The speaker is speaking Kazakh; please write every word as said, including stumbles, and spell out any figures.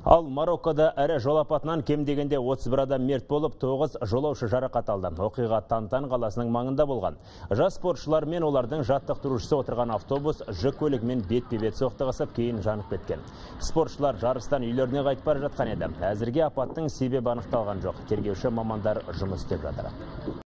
Ал Мароккода әрі жол апатынан кем дегенде отыз бір адам мерт болып, тоғыз жолаушы жарақат алды. Оқиға Тантан қаласының маңында болған. Жас спортшылар мен олардың жаттықтырушысы отырған автобус жүк көлігімен бетпе-бет соқтығысып, кейін жанып кеткен. Спортшылар жарыстан үйлеріне қайтып бара жатқан еді. Әзірге апаттың себебі анықталған жоқ. Тергеуші мамандар жұмыс істеп жатыр.